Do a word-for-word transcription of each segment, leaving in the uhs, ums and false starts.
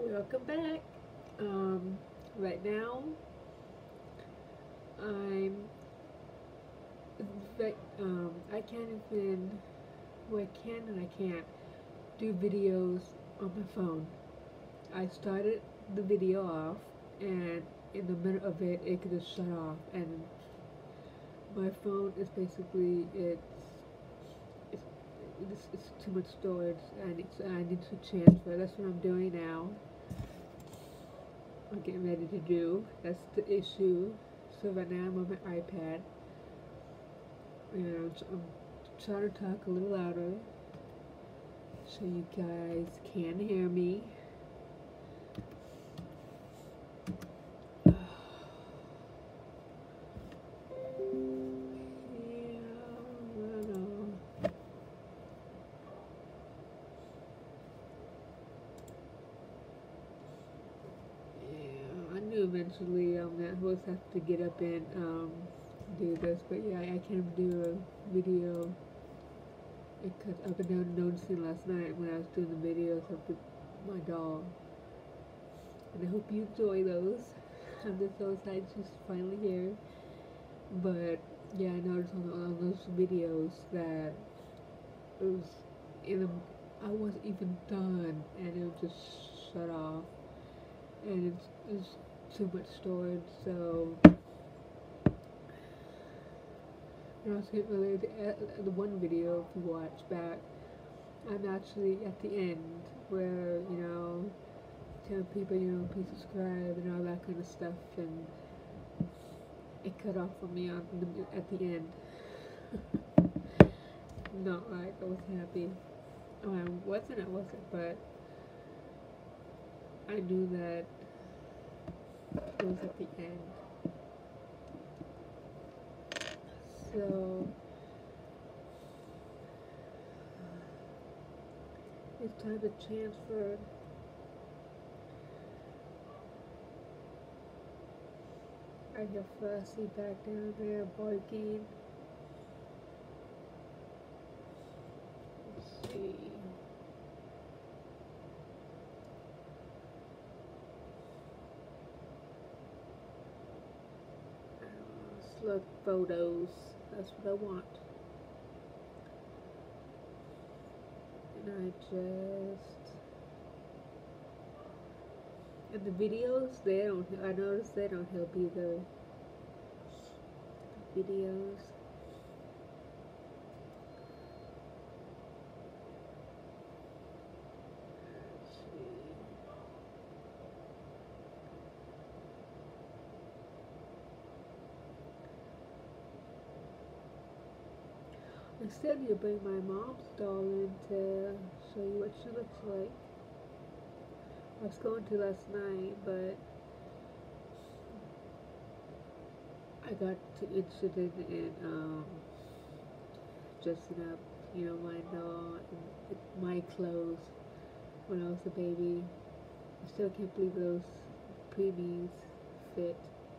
Welcome back. Um, right now, I'm ve- um, I can't even, well, I can and I can't do videos on my phone. I started the video off, and in the middle of it, it could just shut off, and my phone is basically it's it's it's, it's too much storage. I need to, I need to transfer. That's what I'm doing now. I'm getting ready to do. That's the issue. So right now I'm on my iPad, and I'm, I'm trying to talk a little louder so you guys can hear me. Yeah, I know. Yeah, I knew eventually I'm not supposed to have to get up and um, do this, but yeah, I can't do a video because I've been noticing last night when I was doing the videos of the, my dog, and I hope you enjoy those. I'm just so excited she's finally here. But yeah, I noticed on, on those videos that it was in a, I wasn't even done, and it would just shut off, and it's, it's too much storage. So and also earlier, the, the one video if you watch back, I'm actually at the end where you know telling people you know please subscribe and all that kind of stuff, and it cut off for me on the, at the end. Not like I was happy. Oh, I wasn't. I wasn't, but I knew that it was at the end. So it's time to transfer. I hear Fussy back down there barking. Let's see. Uh, slug photos. That's what I want. And I just and the videos they don't. I noticed they don't help either. Videos. Let's see. Instead, you bring my mom's doll in to show you what she looks like. I was going to last night, but I got too interested in um, dressing up, you know, my doll in my clothes when I was a baby. I still can't believe those preemies fit.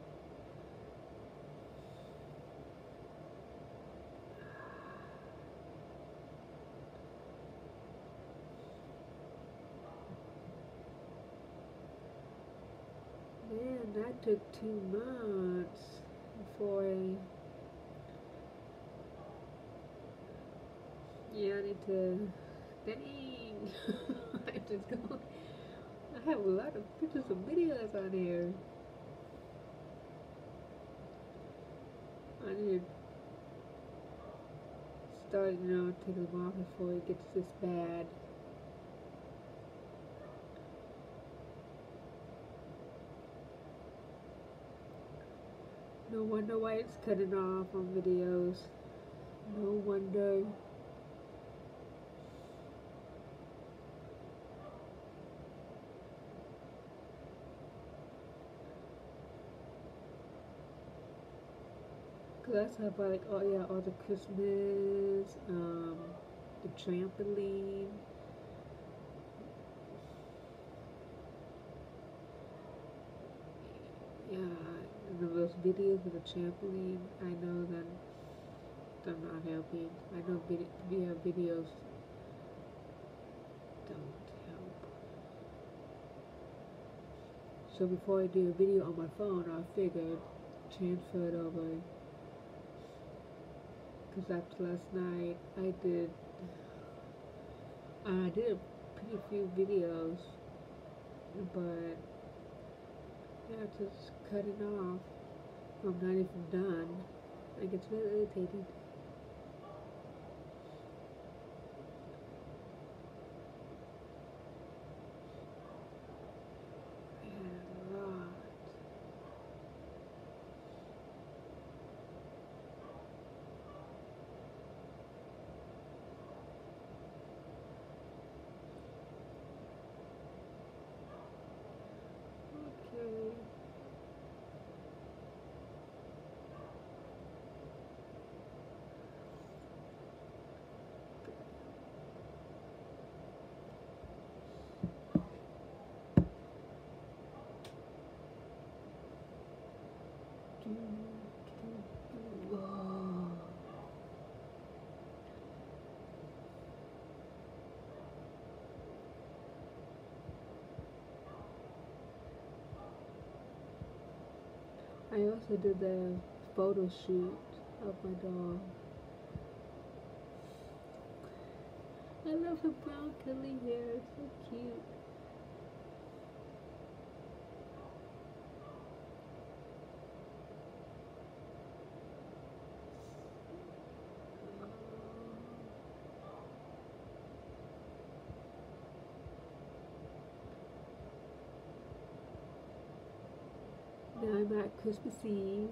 Man, that took two months before I. Yeah, I need to. Dang! I just go. I have a lot of pictures and videos on here. I need to start, you know, taking them off before it gets this bad. No wonder why it's cutting off on videos. No wonder. Cause that's how about like oh yeah, all the Christmas, um, the trampoline. Yeah, and those videos with the trampoline. I know that they're not helping. I know vid- yeah, videos don't help. So before I do a video on my phone, I figured transfer it over. Because after last night, I did, I did a pretty few videos, but yeah, just cutting off. I'm not even done. Like, it's really irritating. And a lot. Okay. Whoa. I also did the photo shoot of my dog. I love her brown curly hair, it's so cute. Now I'm at Christmas Eve.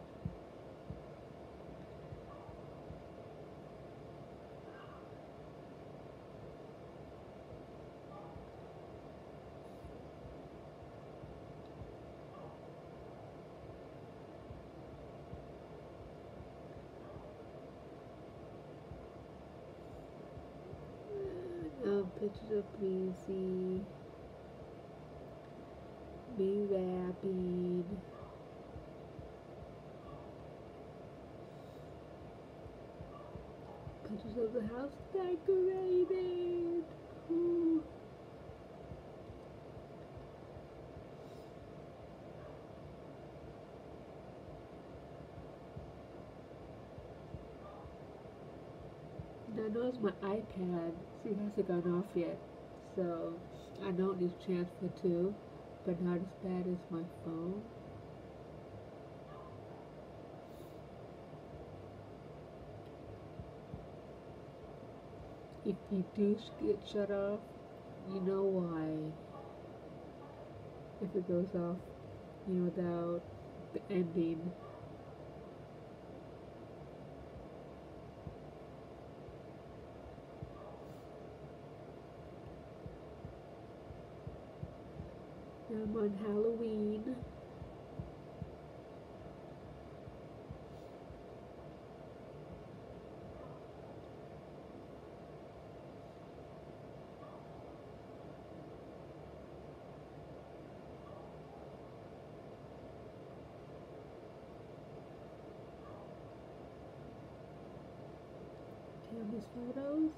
Um, pictures of Breezy, me rapping, pictures of the house decorated. Ooh. I know it's my iPad, see, it hasn't gone off yet, so I know it needs transfer too, but not as bad as my phone. If you do get shut off, you know why. If it goes off, you know, without the ending. Now I'm on Halloween. Cameras photos.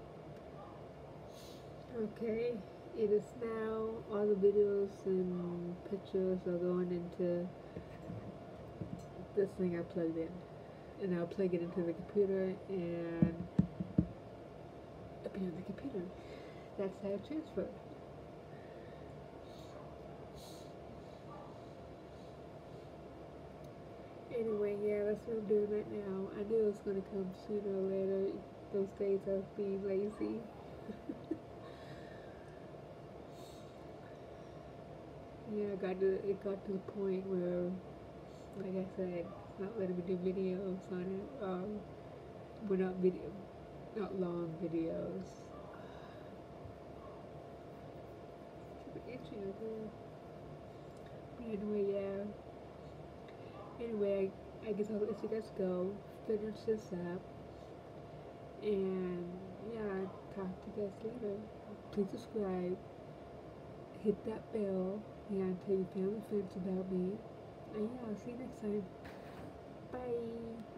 Okay, it is now, all the videos and pictures are going into this thing I plugged in. And I'll plug it into the computer and appear on the computer. That's how it transferred. Anyway, yeah, that's what I'm doing right now. I knew it was going to come sooner or later. Those days of being lazy. Yeah, I got to, it got to the point where, like I said, it's not letting me do videos on it. Um, we're not video, not long videos. It's itchy over there. Anyway, yeah. Anyway, I, I guess I'll let you guys go. Finish this up. And yeah, talk to you guys later. Please subscribe. Hit that bell. Yeah, and tell your family and friends about me. And yeah, I'll see you next time. Bye.